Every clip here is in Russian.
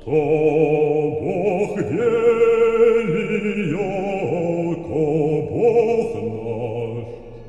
То Бог велия, ко Бог наш.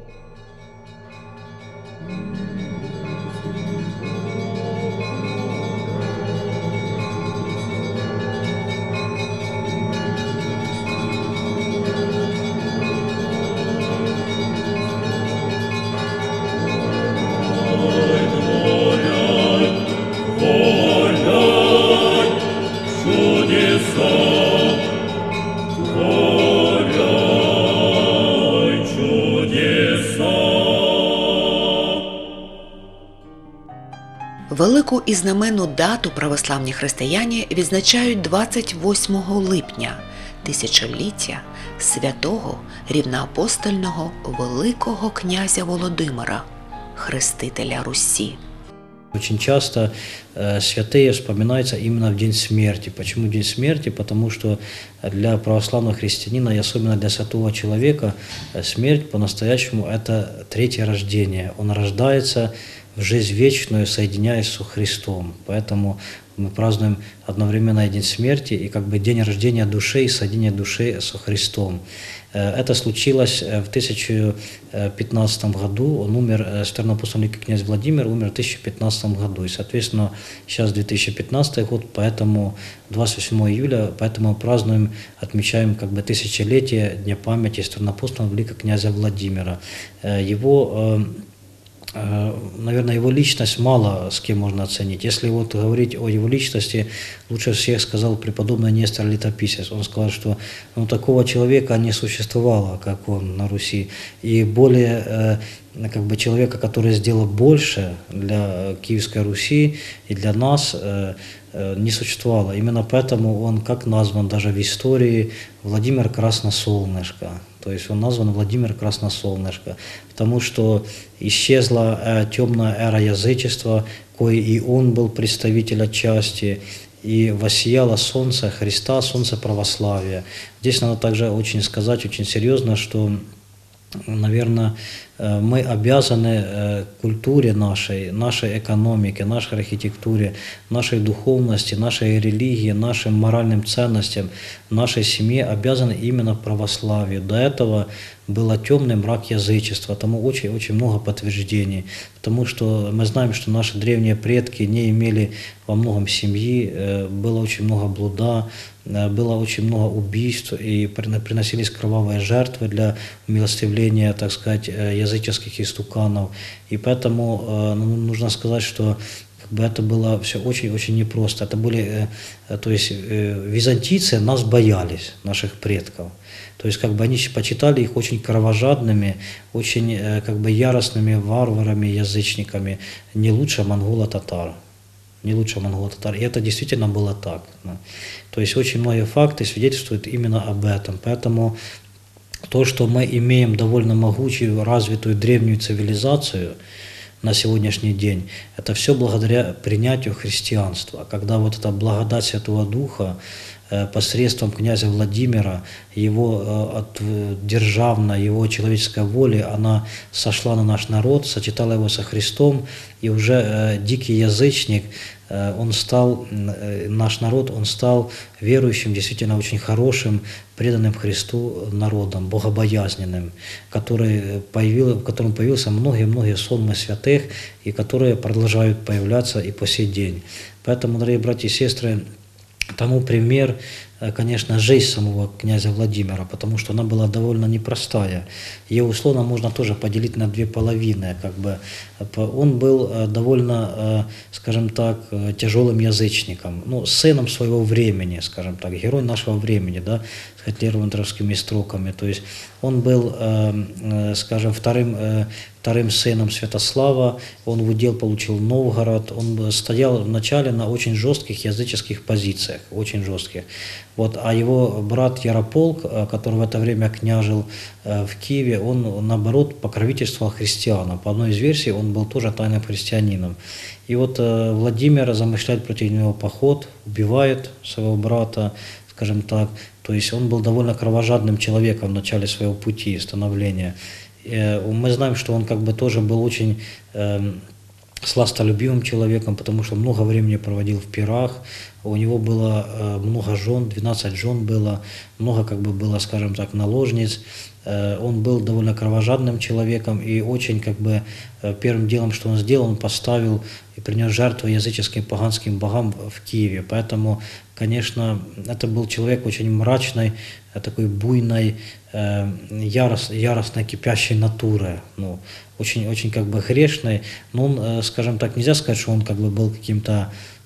Велику і знаменну дату православні християни відзначають 28 липня – тисячоліття святого рівноапостольного Великого князя Володимира, хрестителя Русі. Очень часто святые вспоминаются именно в день смерти. Почему день смерти? Потому что для православного христианина, и особенно для святого человека, смерть по-настоящему – это третье рождение. Он рождается в жизнь вечную, соединяясь со Христом. Поэтому мы празднуем одновременно и день смерти, и как бы день рождения души и соединения души со Христом. Это случилось в 1015 году. Он умер, священноапостольный князь Владимир умер в 1015 году. И, соответственно, сейчас 2015 год, поэтому 28 июля, поэтому мы празднуем, отмечаем как бы тысячелетие Дня памяти священноапостольного великого князя Владимира. Наверное, его личность мало с кем можно оценить. Если вот говорить о его личности, лучше всех сказал преподобный Нестор Летописец. Он сказал, что такого человека не существовало, как он на Руси. И более как бы человека, который сделал больше для Киевской Руси и для нас, не существовало. Именно поэтому он как назван даже в истории Владимир Красносолнышко. То есть он назван Владимир Красносолнышко, потому что исчезла темная эра язычества, кое и он был представитель отчасти, и воссияло солнце Христа, солнце православия. Здесь надо также очень сказать, очень серьезно, что, наверное, мы обязаны культуре нашей экономике, нашей архитектуре, нашей духовности, нашей религии, нашим моральным ценностям, нашей семье обязаны именно православию. До этого было темный мрак язычества, тому очень много подтверждений, потому что мы знаем, что наши древние предки не имели во многом семьи, было очень много блуда, было очень много убийств, и приносились кровавые жертвы для умилостивления, так сказать, языческих истуканов. И поэтому нужно сказать, что это было все очень непросто. Это были, то есть византийцы нас боялись, наших предков. То есть как бы они почитали их очень кровожадными, очень как бы яростными варварами, язычниками, не лучше монголо-татар. Не лучше монголо-татар. И это действительно было так. То есть очень многие факты свидетельствуют именно об этом. Поэтому то, что мы имеем довольно могучую, развитую древнюю цивилизацию на сегодняшний день, это все благодаря принятию христианства. Когда вот эта благодать Святого Духа посредством князя Владимира, его державная, его человеческая воля, она сошла на наш народ, сочетала его со Христом, и уже дикий язычник, он стал, наш народ, он стал верующим, действительно очень хорошим, преданным Христу народом, богобоязненным, в котором появился многие сонмы святых, и которые продолжают появляться и по сей день. Поэтому, дорогие братья и сестры, тому пример, конечно, жизнь самого князя Владимира, потому что она была довольно непростая. Ее условно можно тоже поделить на две половины. Как бы. Он был довольно, скажем так, тяжелым язычником, сыном своего времени, скажем так, герой нашего времени, да, с лермонтовскими строками. То есть он был, скажем, вторым сыном Святослава, он в удел получил Новгород, он стоял вначале на очень жестких языческих позициях, очень жестких. Вот, а его брат Ярополк, который в это время княжил в Киеве, он, наоборот, покровительствовал христианам. По одной из версий, он был тоже тайным христианином. И вот Владимир замышляет против него поход, убивает своего брата, скажем так. То есть он был довольно кровожадным человеком в начале своего пути становления. Мы знаем, что он как бы тоже был очень сластолюбивым человеком, потому что много времени проводил в пирах. У него было много жен, 12 жен было, много как бы было, скажем так, наложниц. Он был довольно кровожадным человеком, и очень как бы первым делом, что он сделал, он поставил и принес жертву языческим поганским богам в Киеве. Поэтому, конечно, это был человек очень мрачной, такой буйной, яростной, кипящей натуры, ну, очень как бы грешной. Но он, скажем так, нельзя сказать, что он как бы был каким-то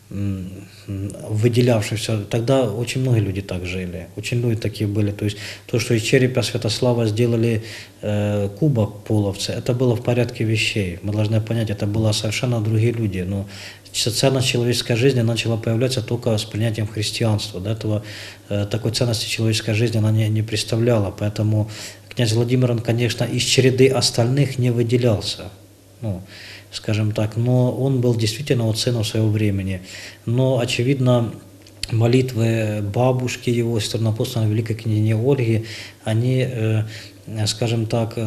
выделявшийся. Тогда очень многие люди так жили, очень многие такие были. То есть то, что из черепа Святослава сделали кубок половцы, это было в порядке вещей. Мы должны понять, это были совершенно другие люди. Но ценность человеческой жизни начала появляться только с принятием христианства. До этого такой ценности человеческой жизни она не представляла. Поэтому князь Владимир, он, конечно, из череды остальных не выделялся. Ну, скажем так, но он был действительно вот сыном своего времени. Но, очевидно, молитвы бабушки его, сестренапостольной великой княгини Ольги, они, скажем так,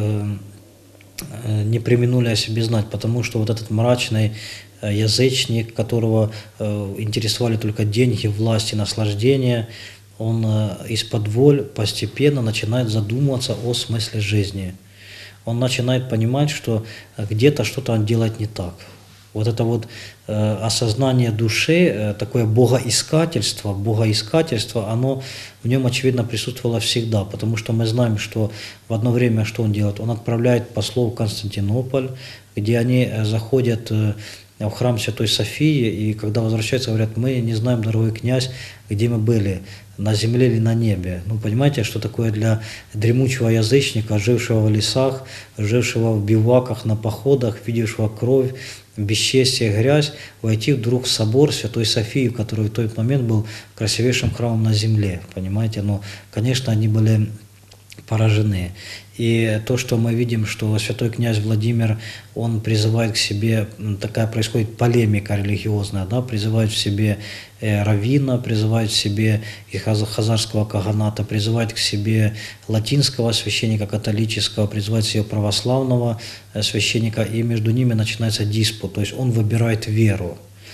не преминули о себе знать, потому что вот этот мрачный язычник, которого интересовали только деньги, власть и наслаждение, он из-под воль постепенно начинает задумываться о смысле жизни. Он начинает понимать, что где-то что-то он делает не так. Вот это вот осознание души, такое богоискательство, оно в нем, очевидно, присутствовало всегда, потому что мы знаем, что в одно время, что он делает? Он отправляет послов в Константинополь, где они заходят в храм Святой Софии, и когда возвращаются, говорят: мы не знаем, дорогой князь, где мы были, на земле или на небе. Ну, понимаете, что такое для дремучего язычника, жившего в лесах, жившего в биваках, на походах, видевшего кровь, бесчестие, грязь, войти вдруг в собор Святой Софии, который в тот момент был красивейшим храмом на земле, понимаете. Но, конечно, они были поражены. И то, что мы видим, что святой князь Владимир, он призывает к себе, такая происходит полемика религиозная, да, призывает в себе раввина, призывает в себе и хазарского каганата, призывает к себе латинского священника католического, призывает к себе православного священника, и между ними начинается диспут, то есть он выбирает веру,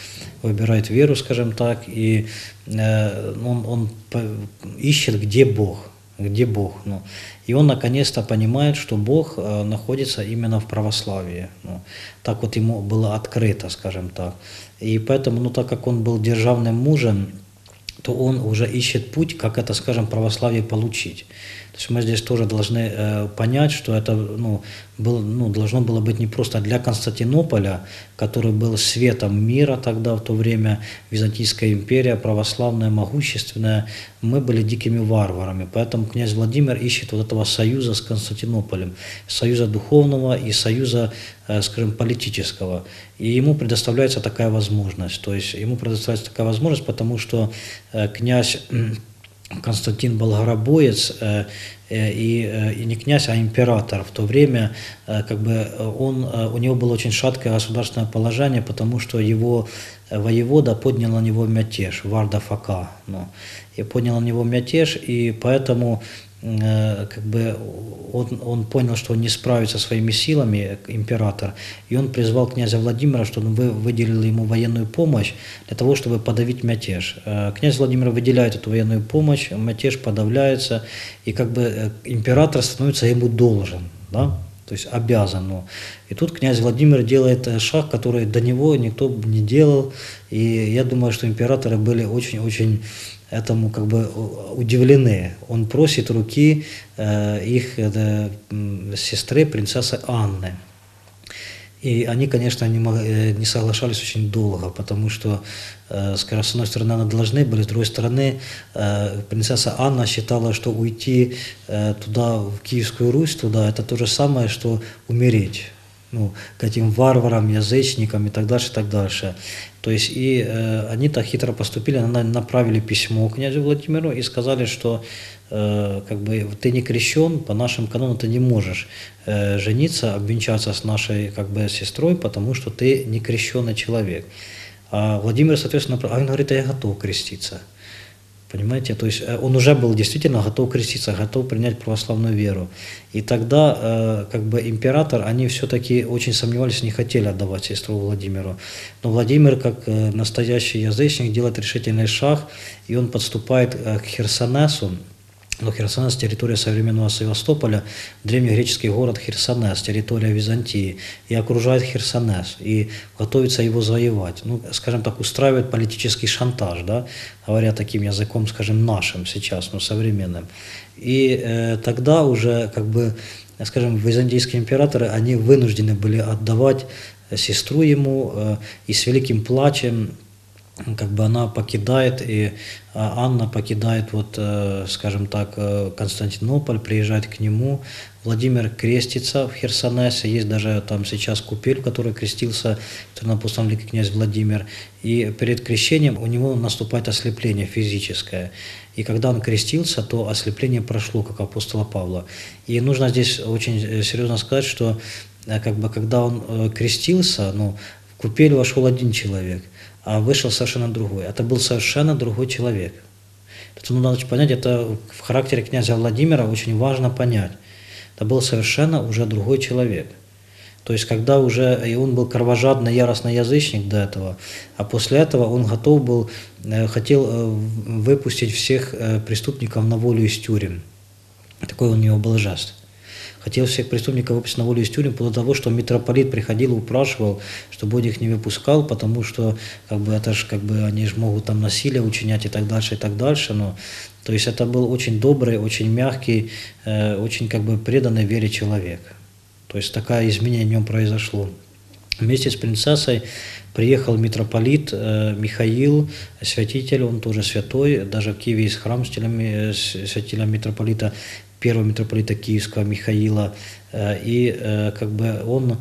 скажем так, и он ищет, где Бог. Ну, и он наконец-то понимает, что Бог находится именно в православии. Ну, так вот ему было открыто, скажем так. И поэтому, ну, так как он был державным мужем, то он уже ищет путь, как это, скажем, православие получить. То есть мы здесь тоже должны понять, что это должно было быть не просто для Константинополя, который был светом мира тогда, в то время, Византийская империя, православная, могущественная, мы были дикими варварами. Поэтому князь Владимир ищет вот этого союза с Константинополем, союза духовного и союза, скажем, политического. И ему предоставляется такая возможность. То есть ему предоставляется такая возможность, потому что князь Константин Болгоробоец, и не князь, а император в то время, как бы у него было очень шаткое государственное положение, потому что его воевода поднял на него мятеж, Варда Фока, и поднял на него мятеж, и поэтому как бы он понял, что он не справится своими силами, император, и он призвал князя Владимира, чтобы он выделил ему военную помощь для того, чтобы подавить мятеж. Князь Владимир выделяет эту военную помощь, мятеж подавляется, и как бы император становится ему должен, да? То есть обязан. И тут князь Владимир делает шаг, который до него никто не делал, и я думаю, что императоры были очень-очень этому как бы удивлены. Он просит руки их сестры, принцессы Анны. И они, конечно, не соглашались очень долго, потому что, скажем, с одной стороны, они должны были, с другой стороны, принцесса Анна считала, что уйти туда, в Киевскую Русь, туда, это то же самое, что умереть. К этим варварам, язычникам и так дальше, и так дальше. То есть и они так хитро поступили, направили письмо князю Владимиру и сказали, что как бы ты не крещен, по нашим канонам ты не можешь жениться, обвенчаться с нашей как бы сестрой, потому что ты не крещенный человек. А Владимир, соответственно, он говорит: а я готов креститься. Понимаете, то есть он уже был действительно готов креститься, готов принять православную веру. И тогда как бы император, они все-таки очень сомневались, не хотели отдавать сестру Владимиру. Но Владимир, как настоящий язычник, делает решительный шаг, и он подступает к Херсонесу. Но Херсонес – территория современного Севастополя, древнегреческий город Херсонес, территория Византии, и окружает Херсонес, и готовится его завоевать. Ну, скажем так, устраивает политический шантаж, да, говоря таким языком, скажем, нашим сейчас, но современным. И тогда уже, как бы, скажем, византийские императоры, они вынуждены были отдавать сестру ему, и с великим плачем как бы она покидает, и Анна покидает, вот, скажем так, Константинополь, приезжает к нему. Владимир крестится в Херсонесе, есть даже там сейчас купель, в которой крестился церковноапостольный князь Владимир. И перед крещением у него наступает ослепление физическое. И когда он крестился, то ослепление прошло, как апостола Павла. И нужно здесь очень серьезно сказать, что как бы, когда он крестился, ну, в купель вошел один человек, а вышел совершенно другой. Это был совершенно другой человек. Это надо понять, это в характере князя Владимира очень важно понять. Это был совершенно уже другой человек. То есть, когда уже, и он был кровожадный, яростный язычник до этого, а после этого он готов был, хотел выпустить всех преступников на волю из тюрем. Такой у него был жест. Хотел всех преступников выпустить на волю из тюрем, после того, что митрополит приходил и упрашивал, чтобы он их не выпускал, потому что как бы, это ж, как бы, они же могут там насилие учинять и так дальше, и так дальше. Но, то есть это был очень добрый, очень мягкий, очень как бы преданный вере человек. То есть такое изменение в нем произошло. Вместе с принцессой приехал митрополит Михаил, святитель, он тоже святой, даже в Киеве есть храм святителя митрополита, первого митрополита Киевского Михаила, и как бы он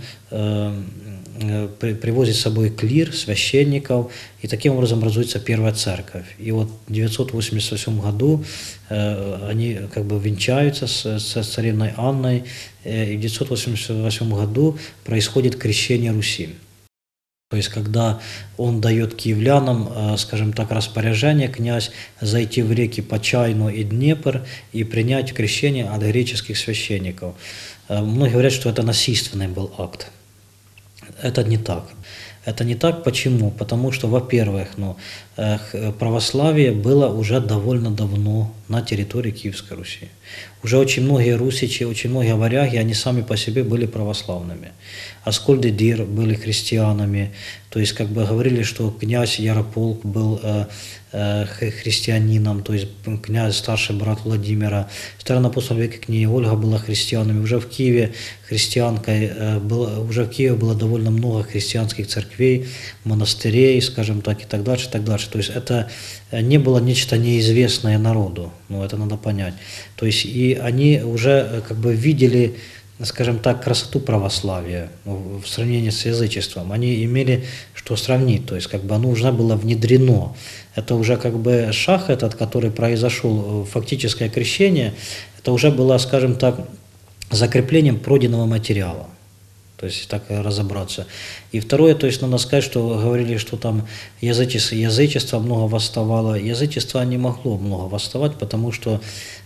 привозит с собой клир, священников, и таким образом образуется первая церковь. И вот в 988 году они как бы венчаются с царевной Анной, и в 988 году происходит крещение Руси. То есть, когда он дает киевлянам, скажем так, распоряжение, князь, зайти в реки Почайну и Днепр и принять крещение от греческих священников. Многие говорят, что это насильственный был акт. Это не так. Это не так. Почему? Потому что, во-первых, православие было уже довольно давно на территории Киевской Руси. Уже очень многие русичи, очень многие варяги, они сами по себе были православными. Аскольд и Дир были христианами. То есть, как бы говорили, что князь Ярополк был христианином, то есть князь, старший брат Владимира. В староапостольном веке княгиня Ольга была христианами. Уже в Киеве христианкой, уже в Киеве было довольно много христианских церквей, монастырей, скажем так, и так дальше, и так дальше. То есть это не было нечто неизвестное народу, это надо понять. То есть и они уже как бы видели, скажем так, красоту православия в сравнении с язычеством. Они имели что сравнить, то есть как бы оно уже было внедрено. Это уже как бы шаг этот, который произошел, фактическое крещение, это уже было, скажем так, закреплением пройденного материала. То есть так разобраться. И второе, то есть надо сказать, что говорили, что там язычество много восставало. Язычество не могло много восставать, потому что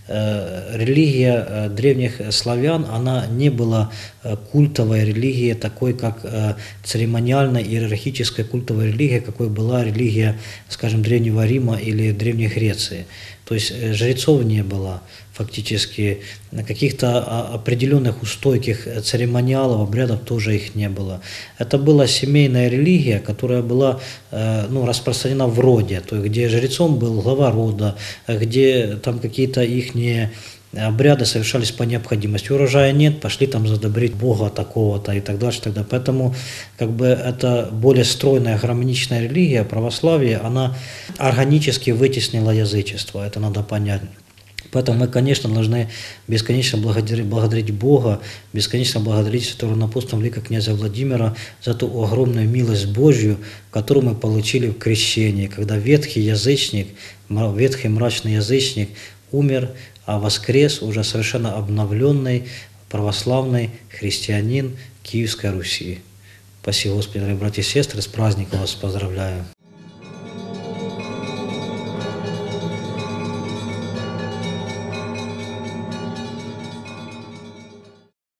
религия древних славян, она не была культовой религией, такой как церемониальная иерархическая культовая религия, какой была религия, скажем, Древнего Рима или Древней Греции. То есть жрецов не было, фактически каких-то определенных устойких церемониалов, обрядов тоже их не было. Это была семейная религия, которая была распространена в роде, то есть где жрецом был глава рода, где там какие-то их обряды совершались по необходимости. Урожая нет, пошли там задобрить Бога такого-то и так дальше. Поэтому как бы это более стройная, гармоничная религия, православие, она органически вытеснила язычество, это надо понять. Поэтому мы, конечно, должны бесконечно благодарить Бога, бесконечно благодарить святого апостола великого князя Владимира за ту огромную милость Божью, которую мы получили в крещении, когда ветхий язычник, ветхий мрачный язычник умер, а воскрес уже совершенно обновленный православный христианин Киевской Руси. Спасибо, Господи, дорогие братья и сестры, с праздником вас поздравляю.